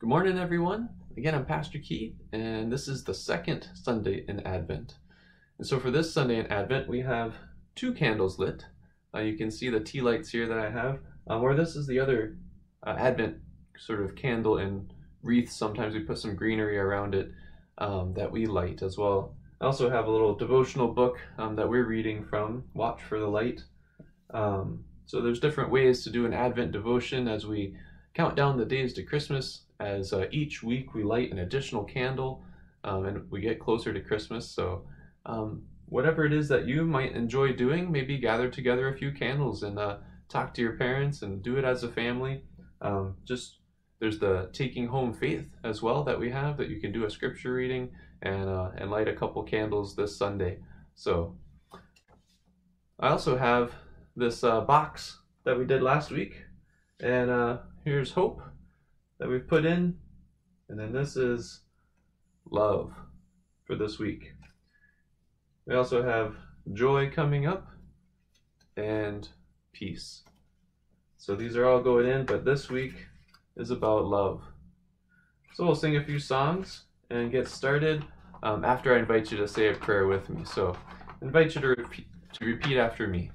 Good morning, everyone. Again, I'm Pastor Keith, and this is the second Sunday in Advent. And so for this Sunday in Advent, we have two candles lit. You can see the tea lights here that I have, where this is the other Advent sort of candle and wreath. Sometimes we put some greenery around it that we light as well. I also have a little devotional book that we're reading from, Watch for the Light. So there's different ways to do an Advent devotion as we count down the days to Christmas, as each week we light an additional candle and we get closer to Christmas. So whatever it is that you might enjoy doing, maybe gather together a few candles and talk to your parents and do it as a family. There's the Taking Home Faith as well that we have, that you can do a scripture reading and light a couple candles this Sunday. So I also have this box that we did last week, and here's hope that we've put in, and then this is love for this week. We also have joy coming up and peace. So these are all going in, but this week is about love. So we'll sing a few songs and get started after I invite you to say a prayer with me. So I invite you to repeat after me.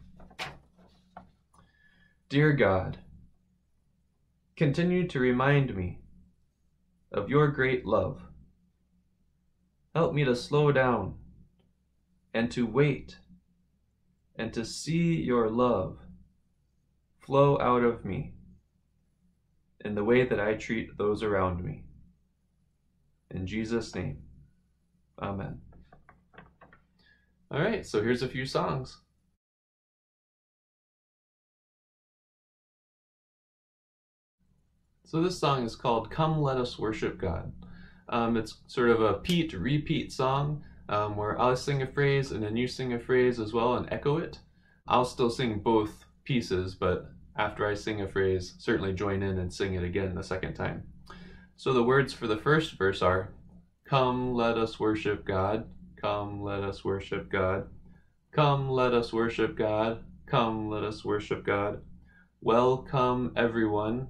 Dear God, continue to remind me of your great love. Help me to slow down and to wait and to see your love flow out of me in the way that I treat those around me. In Jesus' name, amen. All right, so here's a few songs. So this song is called Come Let Us Worship God. It's sort of a repeat song where I'll sing a phrase and then you sing a phrase as well and echo it. I'll still sing both pieces, but after I sing a phrase, certainly join in and sing it again the second time. So the words for the first verse are, come let us worship God, come let us worship God, come let us worship God, come let us worship God. Welcome everyone,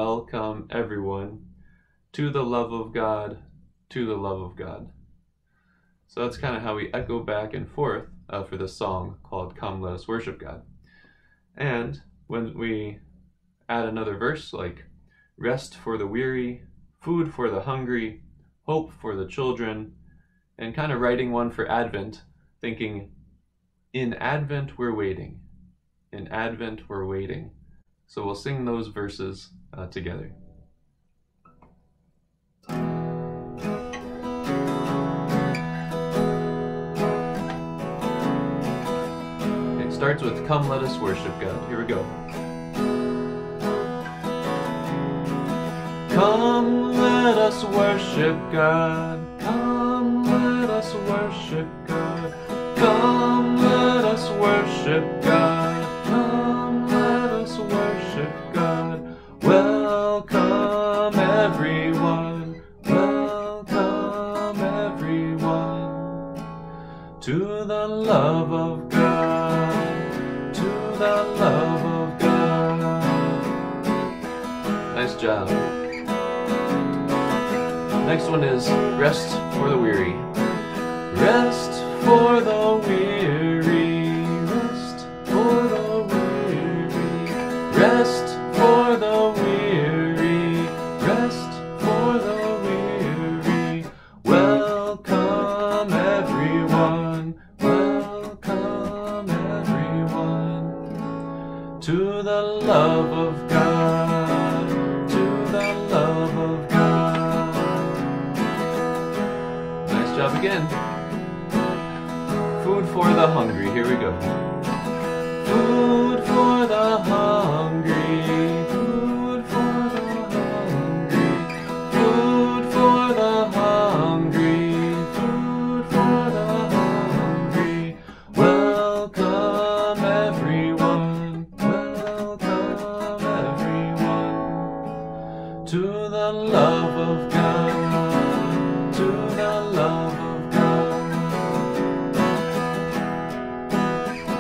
to the love of God, to the love of God. So that's kind of how we echo back and forth for this song called Come Let Us Worship God. And when we add another verse like rest for the weary, food for the hungry, hope for the children, and kind of writing one for Advent, thinking in Advent we're waiting, in Advent we're waiting. So we'll sing those verses together. It starts with Come Let Us Worship God. Here we go. Come let us worship God. Come let us worship God. Come let us worship God. Come let us worship God. Welcome everyone. Welcome everyone to the love of God. To the love of God. Nice job. Next one is rest for the weary. Rest for the weary. Rest for the weary. Rest for the weary. Rest for the weary. Welcome everyone. Welcome everyone to the love of God. To the love of God. Job again. Food for the hungry. Here we go. Food for the hungry. Food for the hungry. Food for the hungry. Food for the hungry. Welcome everyone. Welcome everyone to the love of God. To the love of God.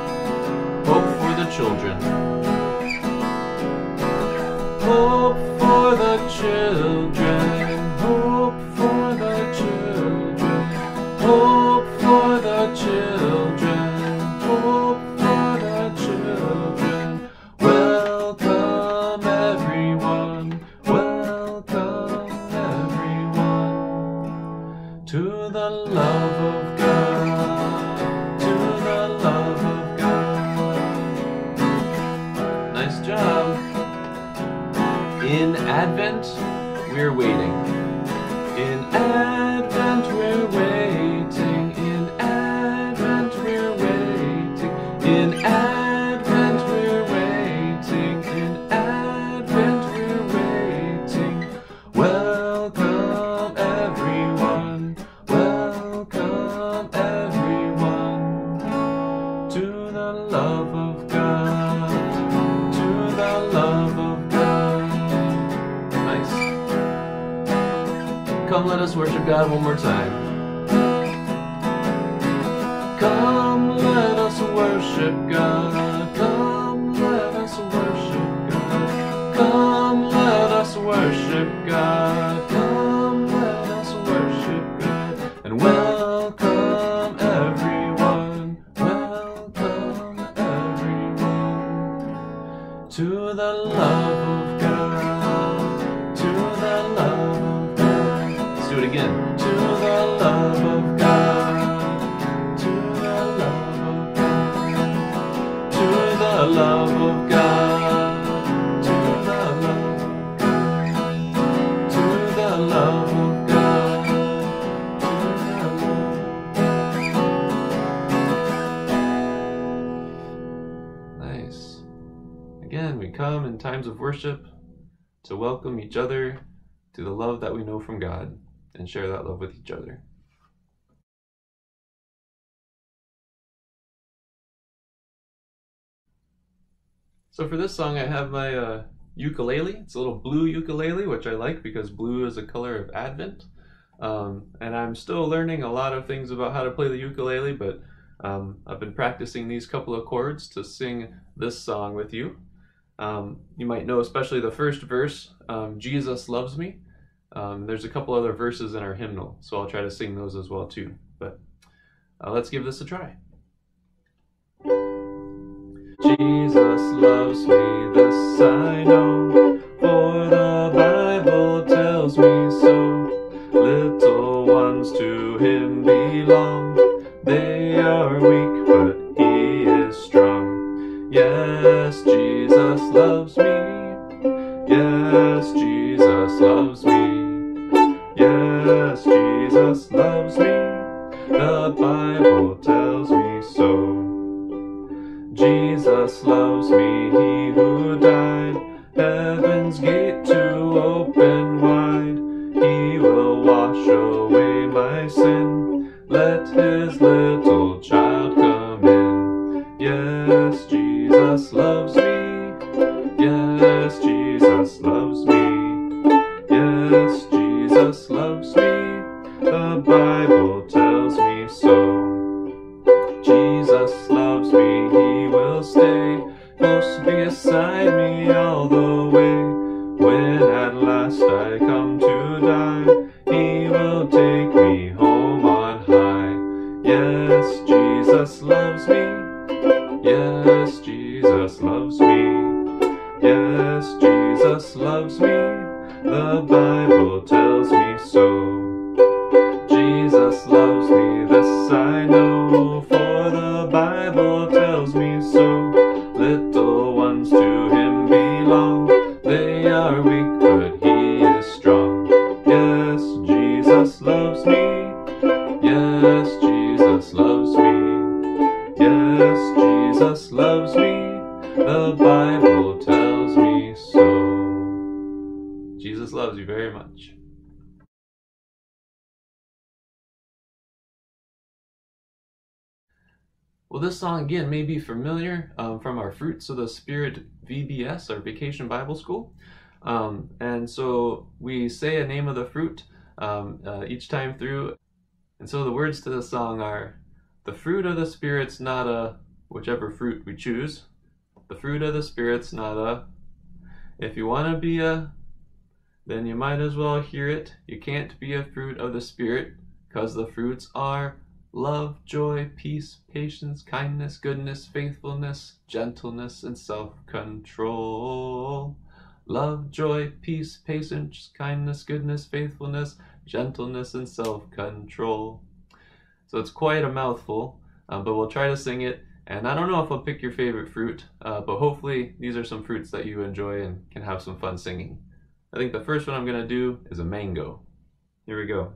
for the children, hope for the children, hope for the children, hope for the children. Welcome everyone, welcome everyone to the love of God, to the love of God. Nice job. In Advent, we're waiting. In Advent, we're waiting. In Advent, we're waiting. In Advent, we're waiting. In Advent, we're waiting. Welcome everyone. Welcome everyone to the love of God. To the love of God. Nice. Come, let us worship God one more time. Come, let us worship God. Come, let us worship God. Come, let us worship God. Come, let us worship God. And welcome everyone. Welcome everyone to the love of God. To the love of God. Let's do it again. To the love of God. To the love of God. To the love of God. To the love of God. To the love of God. To the love of God. Nice. Again, we come in times of worship to welcome each other to the love that we know from God and share that love with each other. So for this song, I have my ukulele. It's a little blue ukulele, which I like because blue is a color of Advent. And I'm still learning a lot of things about how to play the ukulele, but I've been practicing these couple of chords to sing this song with you. You might know especially the first verse, Jesus loves me. There's a couple other verses in our hymnal, so I'll try to sing those as well too. But let's give this a try. Jesus loves me, this I know, for the Bible tells me so. Little ones to him belong, they are weak, but he is strong. Yes, Jesus loves me. Yes, Jesus loves me. Yes, Jesus loves me. The Bible tells me so. Jesus loves me, he who died, heaven's gate to open wide. He will wash away my sin, let his little child come in. Yes, Jesus loves me. Yes, Jesus loves me. Yes, Jesus loves me. The Bible tells me so. Jesus loves me, he will stay close beside me all the way. When at last I come to die, he will take me home on high. Yes, Jesus loves me. Yes, Jesus loves me. Yes, Jesus loves me. The Bible tells me so. Jesus loves me, this I know, for the Bible tells me so. Little ones to him belong, they are weak, but he is strong. Yes, Jesus loves me. Yes, Jesus loves me. Yes, Jesus loves me. The Bible tells me so. Jesus loves you very much. Well, this song again may be familiar from our Fruits of the Spirit VBS, our Vacation Bible School. And so we say a name of the fruit each time through. And so the words to the song are, the fruit of the Spirit's not a, whichever fruit we choose. The fruit of the Spirit's not a, if you want to be a then you might as well hear it. You can't be a fruit of the Spirit, 'cause the fruits are love, joy, peace, patience, kindness, goodness, faithfulness, gentleness, and self-control. Love, joy, peace, patience, kindness, goodness, faithfulness, gentleness, and self-control. So it's quite a mouthful, but we'll try to sing it. And I don't know if I'll pick your favorite fruit, but hopefully these are some fruits that you enjoy and can have some fun singing. I think the first one I'm going to do is a mango. Here we go.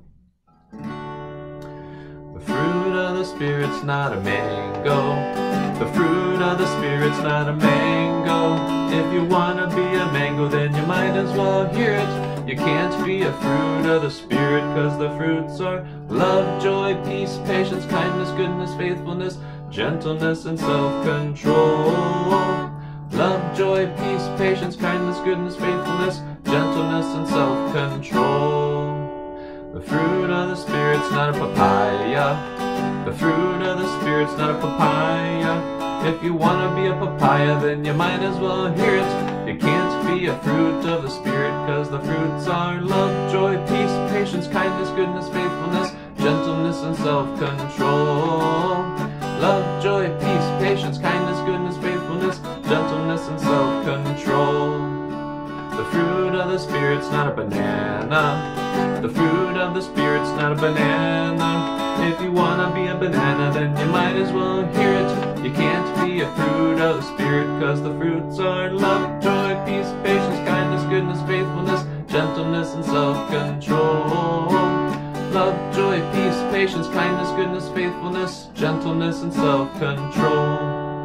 The fruit of the Spirit's not a mango. The fruit of the Spirit's not a mango. If you want to be a mango, then you might as well hear it. You can't be a fruit of the Spirit, 'cause the fruits are love, joy, peace, patience, kindness, goodness, faithfulness, gentleness, and self-control. Love, joy, peace, patience, kindness, goodness, faithfulness, gentleness, and self-control. The fruit of the Spirit's not a papaya. The fruit of the Spirit's not a papaya. If you want to be a papaya, then you might as well hear it. You can't be a fruit of the Spirit, 'cause the fruits are love, joy, peace, patience, kindness, goodness, faithfulness, gentleness, and self-control. Love, joy, peace, patience, kindness, goodness, faithfulness, gentleness, and self-control. The fruit of the Spirit's not a banana. The fruit of the Spirit's not a banana. If you want to be a banana, then you might as well hear it. You can't be a fruit of the Spirit, 'cause the fruits are love, joy, peace, patience, kindness, goodness, faithfulness, gentleness, and self-control. Love, joy, peace, patience, kindness, goodness, faithfulness, gentleness, and self-control.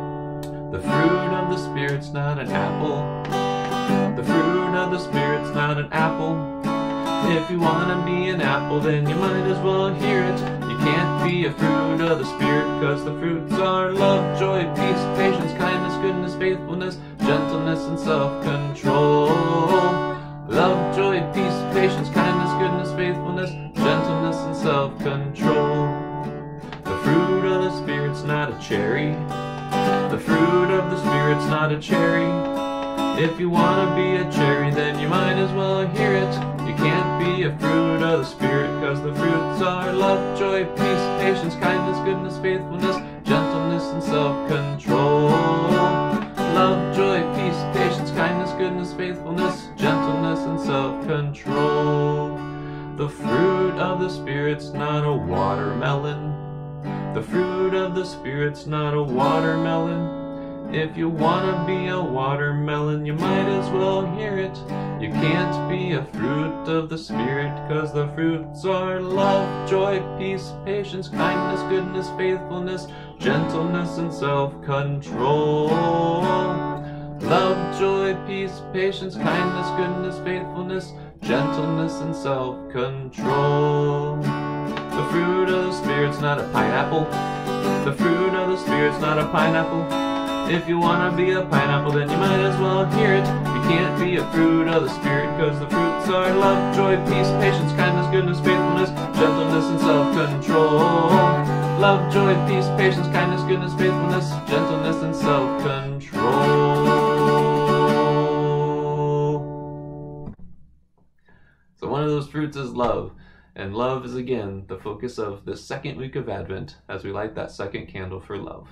The fruit of the Spirit's not an apple. The fruit of the Spirit's not an apple. If you want to be an apple, then you might as well hear it. You can't be a fruit of the Spirit, 'cause the fruits are love, joy, peace, patience, kindness, goodness, faithfulness, gentleness, and self-control. Love, joy, peace, patience, kindness, goodness, faithfulness, gentleness, and self-control. The fruit of the Spirit's not a cherry. The fruit of the Spirit's not a cherry. If you want to be a cherry, then you might as well hear it. You can't be a fruit of the Spirit, 'cause the fruits are love, joy, peace, patience, kindness, goodness, faithfulness, gentleness, and self-control. Love, joy, peace, patience, kindness, goodness, faithfulness, gentleness, and self-control. The fruit of the Spirit's not a watermelon. The fruit of the Spirit's not a watermelon. If you want to be a watermelon, you might as well hear it. You can't be a fruit of the Spirit, 'cause the fruits are love, joy, peace, patience, kindness, goodness, faithfulness, gentleness, and self-control. Love, joy, peace, patience, kindness, goodness, faithfulness, gentleness, and self-control. The fruit of the Spirit's not a pineapple. The fruit of the Spirit's not a pineapple. If you want to be a pineapple, then you might as well hear it. You can't be a fruit of the Spirit, 'cause the fruits are love, joy, peace, patience, kindness, goodness, faithfulness, gentleness, and self-control. Love, joy, peace, patience, kindness, goodness, faithfulness, gentleness, and self-control. So one of those fruits is love. And love is again the focus of this second week of Advent as we light that second candle for love.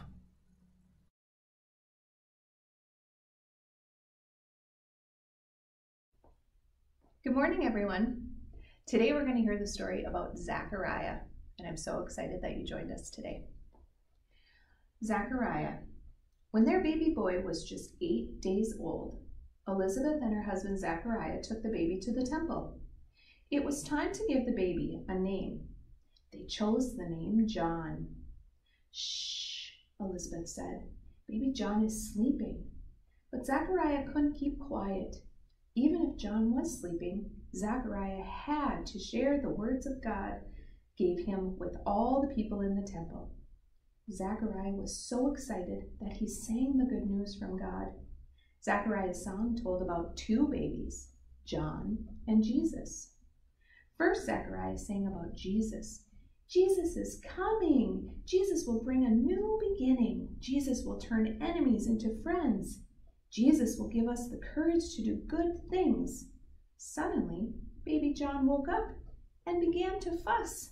Good morning, everyone. Today we're going to hear the story about Zechariah, and I'm so excited that you joined us today. Zechariah. When their baby boy was just 8 days old, Elizabeth and her husband Zechariah took the baby to the temple. It was time to give the baby a name. They chose the name John. Shh, Elizabeth said. Baby John is sleeping. But Zechariah couldn't keep quiet. Even if John was sleeping, Zechariah had to share the words of God gave him with all the people in the temple. Zechariah was so excited that he sang the good news from God. Zechariah's song told about 2 babies, John and Jesus. First, Zechariah sang about Jesus. Jesus is coming. Jesus will bring a new beginning. Jesus will turn enemies into friends. Jesus will give us the courage to do good things. Suddenly, baby John woke up and began to fuss.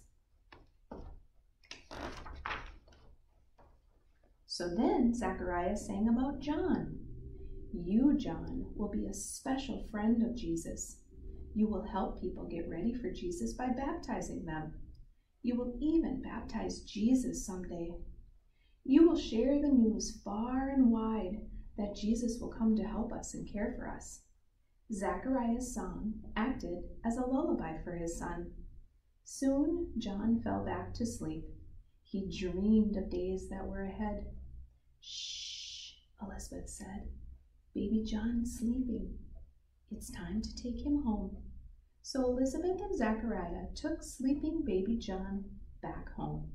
So then Zechariah sang about John. You, John, will be a special friend of Jesus. You will help people get ready for Jesus by baptizing them. You will even baptize Jesus someday. You will share the news far and wide that Jesus will come to help us and care for us. Zechariah's song acted as a lullaby for his son. Soon John fell back to sleep. He dreamed of days that were ahead. Shh, Elizabeth said. Baby John's sleeping. It's time to take him home. So Elizabeth and Zechariah took sleeping baby John back home.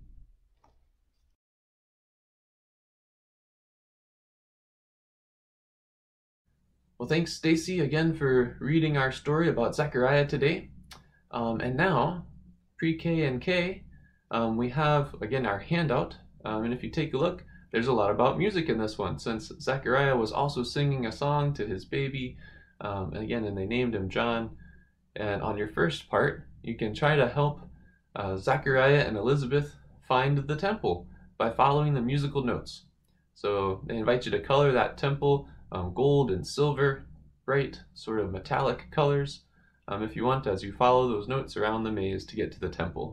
Well, thanks, Stacy, again for reading our story about Zechariah today. And now, pre-K and K, we have, again, our handout. And if you take a look, there's a lot about music in this one, since Zechariah was also singing a song to his baby, and they named him John. And on your first part, you can try to help Zechariah and Elizabeth find the temple by following the musical notes. So they invite you to color that temple gold and silver, bright, sort of metallic colors, if you want, as you follow those notes around the maze to get to the temple.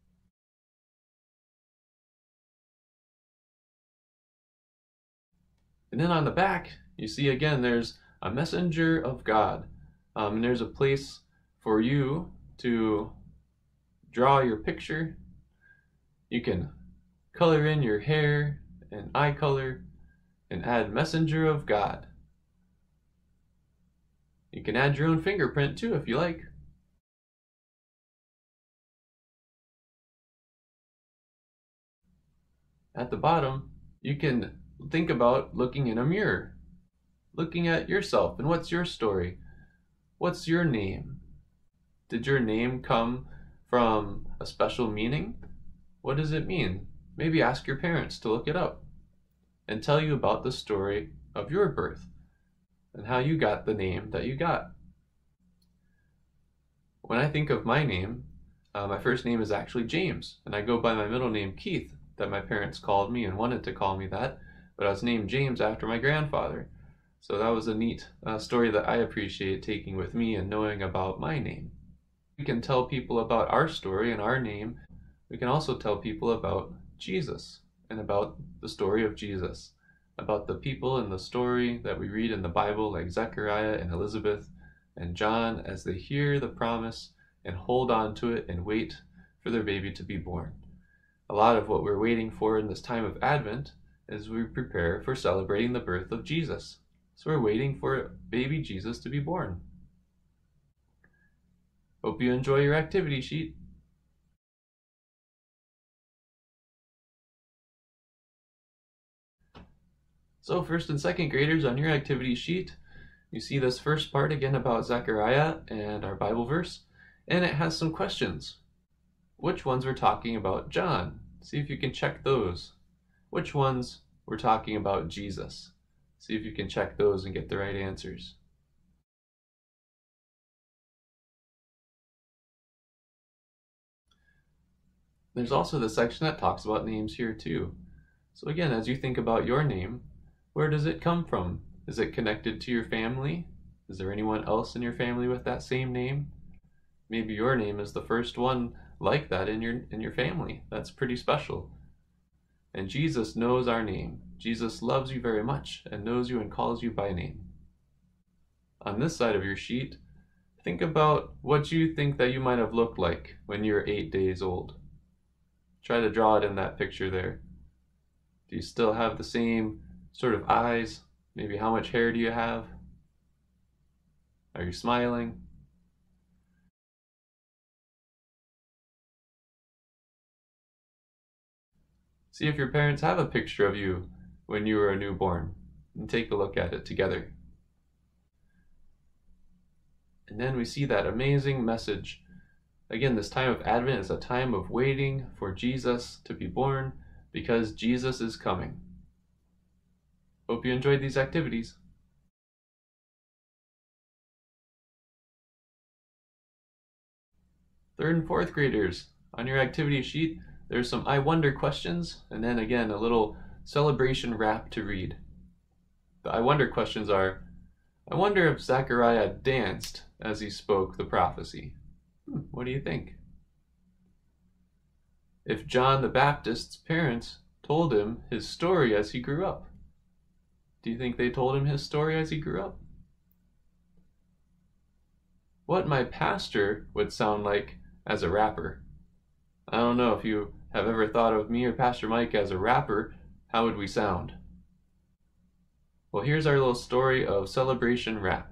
And then on the back, you see again, there's a messenger of God. And there's a place for you to draw your picture. You can color in your hair and eye color and add messenger of God. You can add your own fingerprint too if you like. At the bottom, you can think about looking in a mirror, looking at yourself, and what's your story? What's your name? Did your name come from a special meaning? What does it mean? Maybe ask your parents to look it up and tell you about the story of your birth and how you got the name that you got. When I think of my name, my first name is actually James, and I go by my middle name Keith, that my parents called me and wanted to call me that, but I was named James after my grandfather. So that was a neat story that I appreciate taking with me and knowing about my name. We can tell people about our story and our name. We can also tell people about Jesus and about the story of Jesus, about the people in the story that we read in the Bible, like Zechariah and Elizabeth and John, as they hear the promise and hold on to it and wait for their baby to be born. A lot of what we're waiting for in this time of Advent is we prepare for celebrating the birth of Jesus. So we're waiting for baby Jesus to be born. Hope you enjoy your activity sheet. So first and second graders, on your activity sheet, you see this first part again about Zechariah and our Bible verse, and it has some questions. Which ones were talking about John? See if you can check those. Which ones were talking about Jesus? See if you can check those and get the right answers. There's also the section that talks about names here too. So again, as you think about your name, where does it come from? Is it connected to your family? Is there anyone else in your family with that same name? Maybe your name is the first one like that in your family. That's pretty special. And Jesus knows our name. Jesus loves you very much and knows you and calls you by name. On this side of your sheet, think about what you think that you might have looked like when you were 8 days old. Try to draw it in that picture there. Do you still have the same sort of eyes? Maybe how much hair do you have? Are you smiling? See if your parents have a picture of you when you were a newborn, and take a look at it together. And then we see that amazing message. Again, this time of Advent is a time of waiting for Jesus to be born because Jesus is coming. Hope you enjoyed these activities. Third and fourth graders, on your activity sheet, there's some I wonder questions, and then again, a little celebration rap to read. The I wonder questions are, I wonder if Zechariah danced as he spoke the prophecy. What do you think? If John the Baptist's parents told him his story as he grew up, do you think they told him his story as he grew up? What my pastor would sound like as a rapper. I don't know if you have ever thought of me or Pastor Mike as a rapper. How would we sound? Well, here's our little story of celebration rap.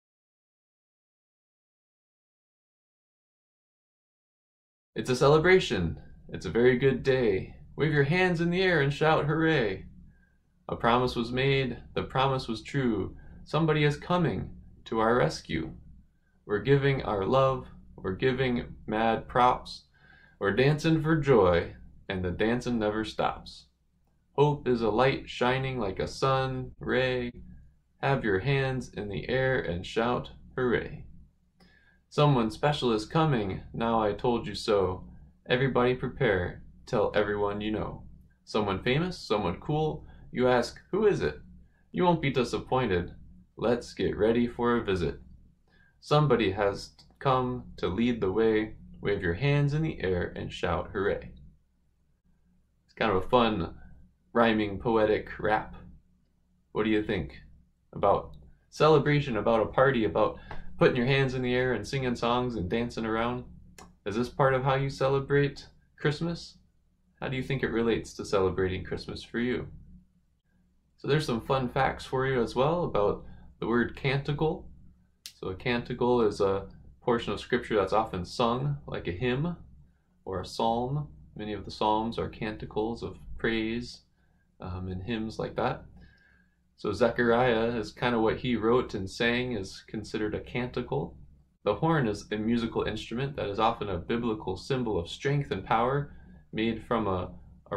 It's a celebration. It's a very good day. Wave your hands in the air and shout hooray. A promise was made. The promise was true. Somebody is coming to our rescue. We're giving our love. We're giving mad props. We're dancing for joy, and the dancing never stops. Hope is a light shining like a sun ray. Have your hands in the air and shout hooray. Someone special is coming, now I told you so. Everybody prepare, tell everyone you know. Someone famous, someone cool, you ask, who is it? You won't be disappointed. Let's get ready for a visit. Somebody has come to lead the way. Wave your hands in the air and shout hooray. It's kind of a fun, rhyming, poetic rap. What do you think about celebration, about a party, about putting your hands in the air and singing songs and dancing around? Is this part of how you celebrate Christmas? How do you think it relates to celebrating Christmas for you? So there's some fun facts for you as well about the word canticle. So a canticle is a portion of scripture that's often sung, like a hymn or a psalm. Many of the psalms are canticles of praise and hymns like that. So Zechariah is kind of what he wrote and sang is considered a canticle. The horn is a musical instrument that is often a biblical symbol of strength and power, made from a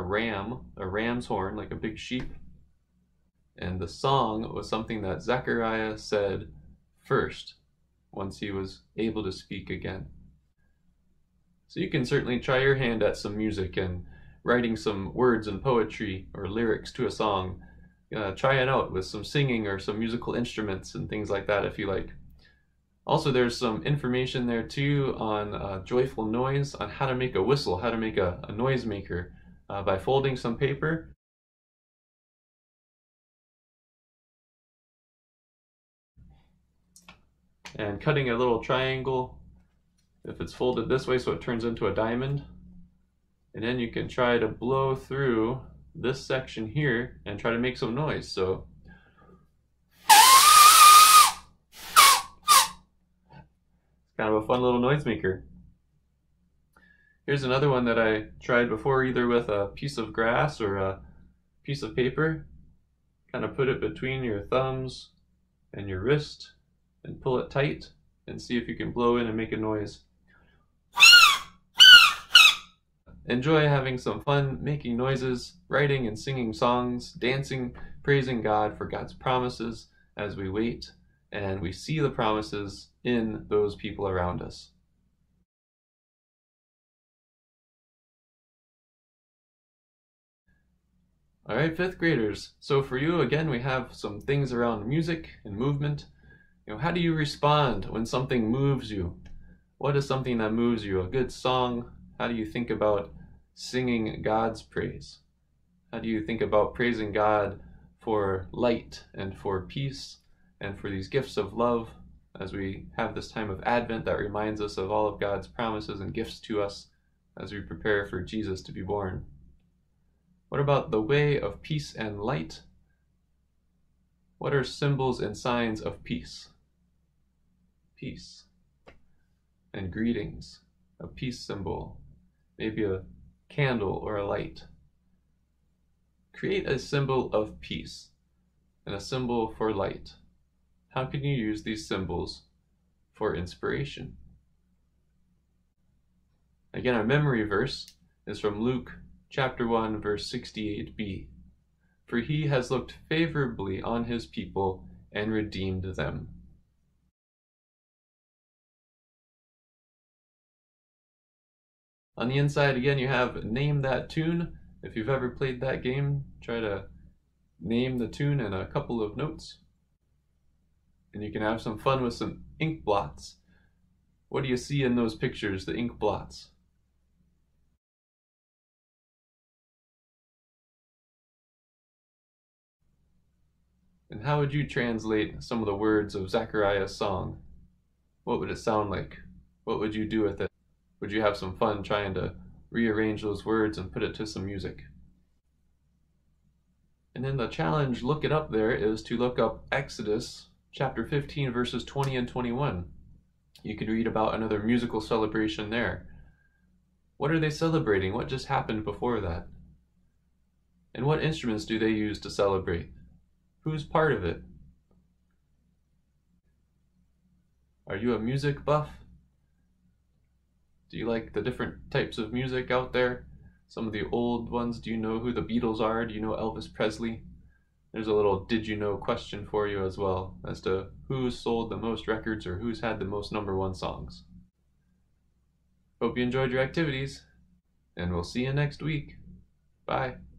ram's horn, like a big sheep. And the song was something that Zechariah said first, once he was able to speak again. So you can certainly try your hand at some music and writing some words and poetry or lyrics to a song. Try it out with some singing or some musical instruments and things like that if you like. Also, there's some information there too on joyful noise, on how to make a whistle, how to make a noise maker by folding some paper. And cutting a little triangle if it's folded this way so it turns into a diamond. And then you can try to blow through this section here and try to make some noise. So it's kind of a fun little noise maker. Here's another one that I tried before, either with a piece of grass or a piece of paper. Kind of put it between your thumbs and your wrist and pull it tight and see if you can blow in and make a noise. Enjoy having some fun making noises, writing and singing songs, dancing, praising God for God's promises as we wait and we see the promises in those people around us. All right, fifth graders. So for you, again, we have some things around music and movement. How do you respond when something moves you? What is something that moves you? A good song? How do you think about singing God's praise? How do you think about praising God for light and for peace and for these gifts of love as we have this time of Advent that reminds us of all of God's promises and gifts to us as we prepare for Jesus to be born? What about the way of peace and light? What are symbols and signs of peace? Peace. And greetings. A peace symbol. Maybe a candle or a light. Create a symbol of peace and a symbol for light. How can you use these symbols for inspiration? Again, our memory verse is from Luke chapter 1, verse 68b. For he has looked favorably on his people and redeemed them. On the inside, again, you have Name That Tune. If you've ever played that game, try to name the tune and a couple of notes. And you can have some fun with some ink blots. What do you see in those pictures, the ink blots? And how would you translate some of the words of Zechariah's song? What would it sound like? What would you do with it? Would you have some fun trying to rearrange those words and put it to some music? And then the challenge, look it up there, is to look up Exodus chapter 15 verses 20 and 21. You could read about another musical celebration there. What are they celebrating? What just happened before that? And what instruments do they use to celebrate? Who's part of it? Are you a music buff? Do you like the different types of music out there? Some of the old ones. Do you know who the Beatles are? Do you know Elvis Presley? There's a little did you know question for you as well, as to who's sold the most records or who's had the most #1 songs. Hope you enjoyed your activities, and we'll see you next week. Bye.